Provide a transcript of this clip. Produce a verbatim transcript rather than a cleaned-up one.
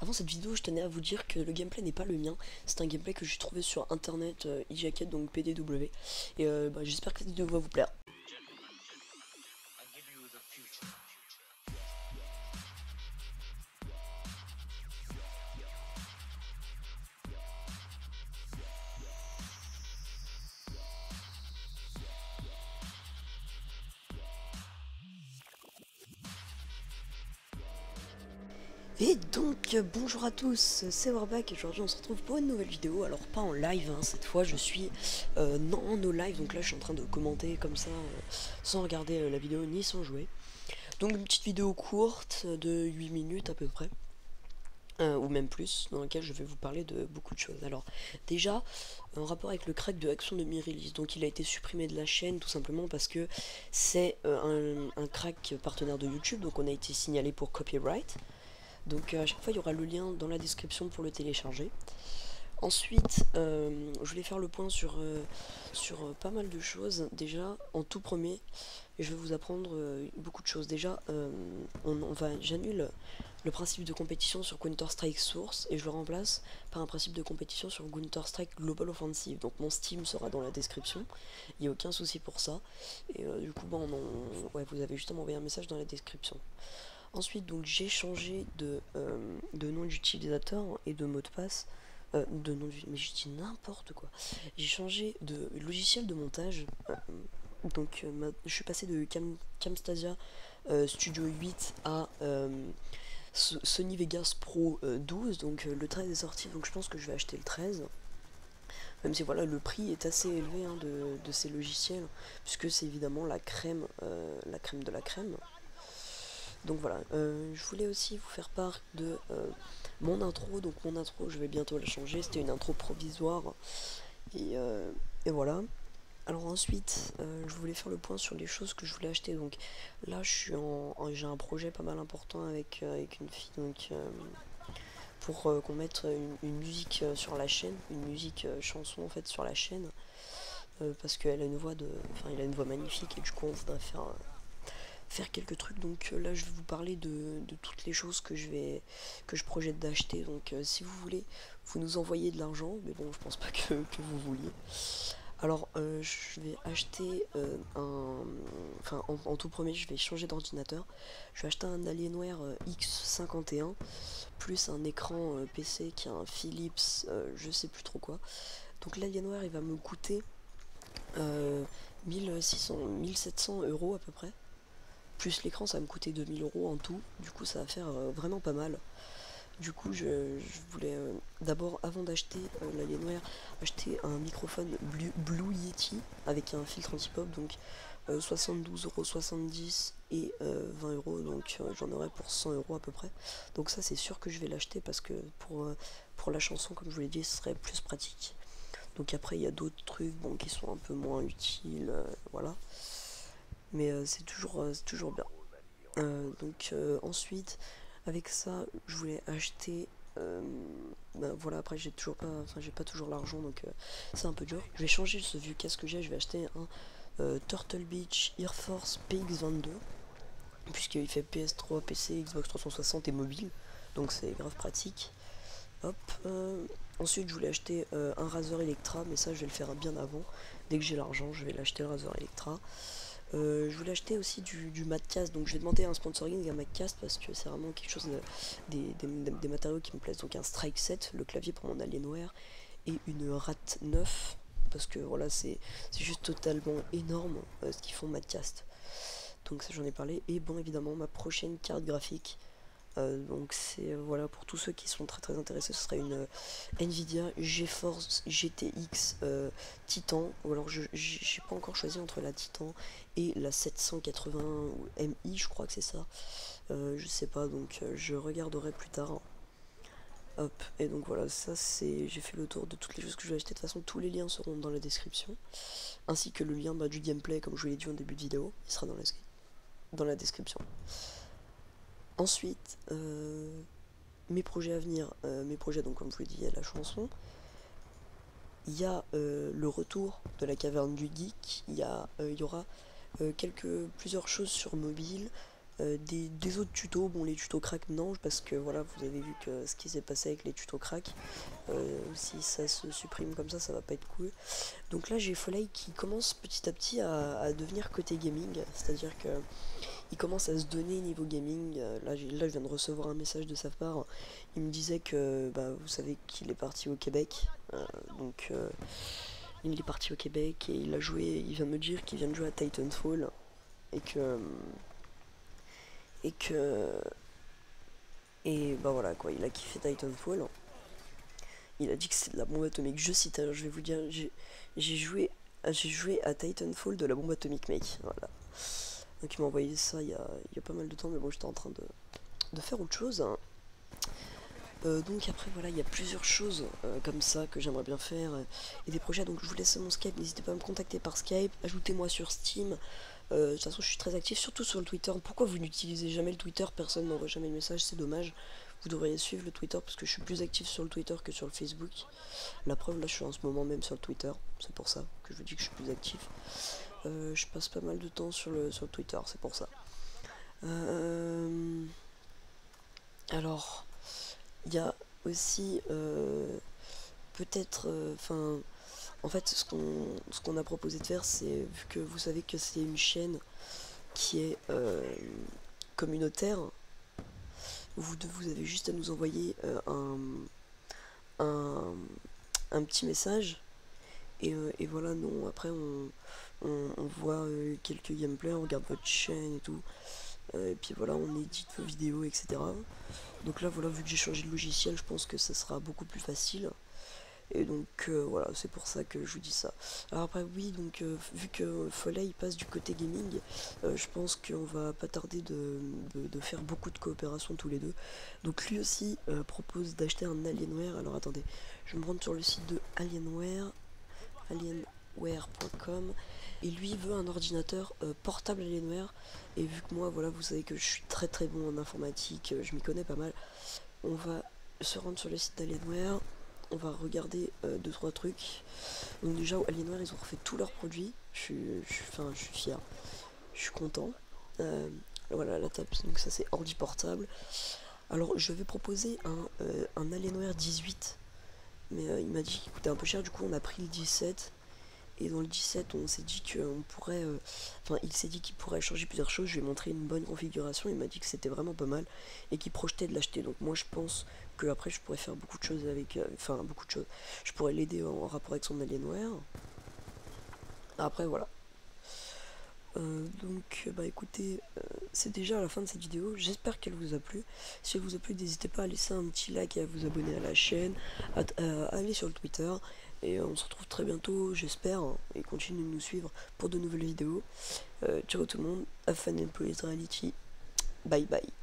avant cette vidéo, je tenais à vous dire que le gameplay n'est pas le mien. C'est un gameplay que j'ai trouvé sur internet, euh, eJacket, donc P D W. Et euh, bah, j'espère que cette vidéo va vous plaire. Et donc, euh, bonjour à tous, c'est Warback et aujourd'hui on se retrouve pour une nouvelle vidéo. Alors pas en live, hein, cette fois je suis euh, non en no live, donc là je suis en train de commenter comme ça, euh, sans regarder euh, la vidéo ni sans jouer. Donc une petite vidéo courte de huit minutes à peu près. Euh, ou même plus, dans laquelle je vais vous parler de beaucoup de choses. Alors, déjà, en rapport avec le crack de Action de Mirilis, donc il a été supprimé de la chaîne tout simplement parce que c'est euh, un, un crack partenaire de YouTube, donc on a été signalé pour copyright. Donc euh, à chaque fois il y aura le lien dans la description pour le télécharger. Ensuite, euh, je voulais faire le point sur, euh, sur euh, pas mal de choses. Déjà, en tout premier, je vais vous apprendre euh, beaucoup de choses. Déjà, euh, on, on va, j'annule le principe de compétition sur Counter-Strike Source et je le remplace par un principe de compétition sur Counter-Strike Global Offensive. Donc mon Steam sera dans la description, il n'y a aucun souci pour ça. Et euh, du coup, bon, on, ouais, vous avez justement envoyé un message dans la description. Ensuite, donc j'ai changé de, euh, de nom d'utilisateur et de mot de passe. Euh, de nom du... Mais je dis n'importe quoi. J'ai changé de logiciel de montage. Euh, donc euh, ma... je suis passé de Cam... Camtasia euh, Studio huit à euh, Sony Vegas Pro euh, douze. Donc euh, le treize est sorti, donc je pense que je vais acheter le treize. Même si voilà, le prix est assez élevé hein, de, de ces logiciels, puisque c'est évidemment la crème, euh, la crème de la crème. Donc voilà, euh, je voulais aussi vous faire part de euh, mon intro. Donc mon intro, je vais bientôt la changer. C'était une intro provisoire. Et, euh, et voilà. Alors ensuite, euh, je voulais faire le point sur les choses que je voulais acheter. Donc là, je suis en, en- j'ai un projet pas mal important avec, euh, avec une fille. Donc euh, pour euh, qu'on mette une, une musique euh, sur la chaîne, une musique euh, chanson en fait sur la chaîne, euh, parce qu'elle a une voix de, enfin, elle a une voix magnifique et du coup on voudrait faire euh, faire quelques trucs. Donc euh, là je vais vous parler de, de toutes les choses que je vais que je projette d'acheter. Donc euh, si vous voulez, vous nous envoyez de l'argent, mais bon je pense pas que, que vous vouliez. Alors euh, je vais acheter euh, un, enfin en, en tout premier je vais changer d'ordinateur. Je vais acheter un Alienware euh, X cinquante et un plus un écran euh, P C qui a un Philips, euh, je sais plus trop quoi. Donc l'Alienware il va me coûter euh, mille six cents, mille sept cents euros à peu près. Plus l'écran, ça va me coûter deux mille euros en tout. Du coup, ça va faire euh, vraiment pas mal. Du coup, je, je voulais euh, d'abord, avant d'acheter euh, l'Alienware, acheter un microphone Blue, Blue Yeti avec un filtre anti-pop. Donc euh, soixante-douze euros soixante-dix et euh, vingt euros. Donc euh, j'en aurai pour cent euros à peu près. Donc ça, c'est sûr que je vais l'acheter parce que pour, euh, pour la chanson, comme je vous l'ai dit, ce serait plus pratique. Donc après, il y a d'autres trucs bon, qui sont un peu moins utiles. Euh, voilà. Mais euh, c'est toujours, euh, toujours bien. Euh, donc euh, ensuite, avec ça, je voulais acheter. Euh, bah, voilà, après j'ai toujours pas, enfin j'ai pas toujours l'argent, donc euh, c'est un peu dur. Je vais changer ce vieux casque que j'ai. Je vais acheter un euh, Turtle Beach Air Force P X vingt-deux, puisqu'il fait P S trois, P C, Xbox trois cent soixante et mobile, donc c'est grave pratique. Hop. Euh, ensuite, je voulais acheter euh, un Razer Electra, mais ça je vais le faire bien avant. Dès que j'ai l'argent, je vais l'acheter le Razer Electra. Euh, je voulais acheter aussi du, du Madcast, donc je vais demander un sponsoring à Madcast parce que c'est vraiment quelque chose de, des, des, des matériaux qui me plaisent. Donc un Strike sept, le clavier pour mon Alienware, et une Rat neuf, parce que voilà, c'est juste totalement énorme euh, ce qu'ils font Madcast. Donc ça j'en ai parlé, et bon évidemment ma prochaine carte graphique. Euh, donc c'est euh, voilà, pour tous ceux qui sont très très intéressés, ce serait une euh, Nvidia GeForce G T X euh, Titan, ou alors je j'ai pas encore choisi entre la Titan et la sept cent quatre-vingts M I, je crois que c'est ça. Euh, je sais pas, donc euh, je regarderai plus tard. Hop, et donc voilà, ça c'est, j'ai fait le tour de toutes les choses que je vais acheter. De toute façon, tous les liens seront dans la description, ainsi que le lien bah, du gameplay, comme je vous l'ai dit en début de vidéo, il sera dans la, dans la description. Ensuite, euh, mes projets à venir, euh, mes projets, donc comme je vous l'ai dit, il y a la chanson, il y a euh, le retour de la caverne du geek, il y, a, euh, il y aura euh, quelques, plusieurs choses sur mobile, Euh, des, des autres tutos, bon les tutos crack non, parce que voilà, vous avez vu que ce qui s'est passé avec les tutos crack, euh, si ça se supprime comme ça, ça va pas être cool. Donc là j'ai Foley qui commence petit à petit à, à devenir côté gaming, c'est-à-dire que il commence à se donner niveau gaming. Euh, là, là je viens de recevoir un message de sa part, il me disait que bah, vous savez qu'il est parti au Québec, euh, donc euh, il est parti au Québec et il a joué, il vient de me dire qu'il vient de jouer à Titanfall et que et que et bah voilà quoi, il a kiffé Titanfall. Il a dit que c'est de la bombe atomique. Je cite, alors je vais vous dire, j'ai joué j'ai joué à Titanfall de la bombe atomique, mec. Voilà. Donc il m'a envoyé ça il y, a, il y a pas mal de temps, mais bon j'étais en train de, de faire autre chose, hein. Euh, donc après voilà, il y a plusieurs choses euh, comme ça que j'aimerais bien faire, euh, et des projets. Donc je vous laisse mon Skype, n'hésitez pas à me contacter par Skype, ajoutez-moi sur Steam. Euh, de toute façon je suis très actif, surtout sur le Twitter. Pourquoi vous n'utilisez jamais le Twitter? Personne n'envoie jamais de message, c'est dommage. Vous devriez suivre le Twitter parce que je suis plus actif sur le Twitter que sur le Facebook. La preuve, là je suis en ce moment même sur le Twitter, c'est pour ça que je vous dis que je suis plus actif. Euh, je passe pas mal de temps sur le, sur le Twitter, c'est pour ça. Euh, alors, il y a aussi euh, peut-être, enfin, euh, en fait, ce qu'on ce qu'on a proposé de faire, c'est, vu que vous savez que c'est une chaîne qui est euh, communautaire, vous, vous avez juste à nous envoyer euh, un, un, un petit message, et, euh, et voilà, non, après on, on, on voit euh, quelques gameplays, on regarde votre chaîne et tout, euh, et puis voilà, on édite vos vidéos, et cetera. Donc là, voilà, vu que j'ai changé de logiciel, je pense que ça sera beaucoup plus facile. Et donc euh, voilà, c'est pour ça que je vous dis ça. Alors après oui, donc euh, vu que Foley il passe du côté gaming, euh, je pense qu'on va pas tarder de, de, de faire beaucoup de coopération tous les deux. Donc lui aussi euh, propose d'acheter un Alienware. Alors attendez, je vais me rendre sur le site de Alienware, alienware point com, et lui veut un ordinateur euh, portable Alienware. Et vu que moi, voilà, vous savez que je suis très très bon en informatique, euh, je m'y connais pas mal, on va se rendre sur le site d'Alienware. On va regarder euh, deux trois trucs. Donc déjà Alienware ils ont refait tous leurs produits. Je suis, je suis, enfin, je suis fier. Je suis content. Euh, voilà la table. Donc ça c'est ordi portable. Alors je vais proposer un, euh, un Alienware dix-huit, mais euh, il m'a dit qu'il coûtait un peu cher. Du coup on a pris le dix-sept. Et dans le dix-sept, on s'est dit qu'on pourrait... Euh, enfin, il s'est dit qu'il pourrait changer plusieurs choses. Je lui ai montré une bonne configuration. Il m'a dit que c'était vraiment pas mal et qu'il projetait de l'acheter. Donc moi, je pense que après, je pourrais faire beaucoup de choses avec... Euh, enfin, beaucoup de choses. Je pourrais l'aider en, en rapport avec son Alienware. Après, voilà. Euh, donc, bah écoutez, euh, c'est déjà la fin de cette vidéo. J'espère qu'elle vous a plu. Si elle vous a plu, n'hésitez pas à laisser un petit like et à vous abonner à la chaîne, à, à aller sur le Twitter. Et euh, on se retrouve très bientôt, j'espère, hein, et continuez de nous suivre pour de nouvelles vidéos. Euh, ciao tout le monde, have fun and play reality. Bye bye.